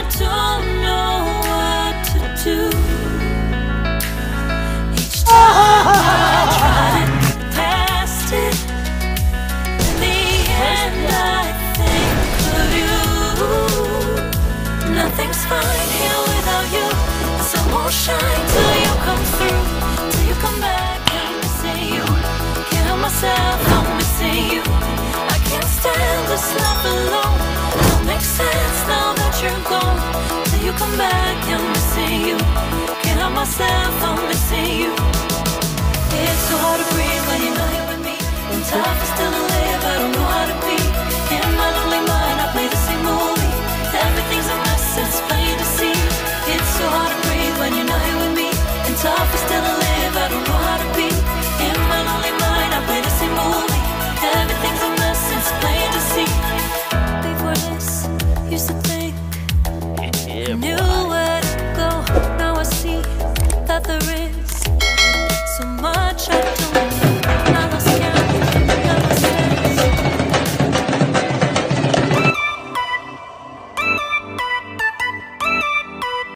don't know what to do. Each time I try to get past it, in the end I think of you. Nothing's fine here without you. The sun won't shine till you come through, till you come back. I'm missing you. Can't help myself, I'm missing you. I can't stand this life alone. Don't make sense now that you're gone. Till you come back, I'm missing you. Can't help myself, I'm missing you. It's so hard to breathe when you're not here with me. And tough is still to live, I don't know how to be in my lonely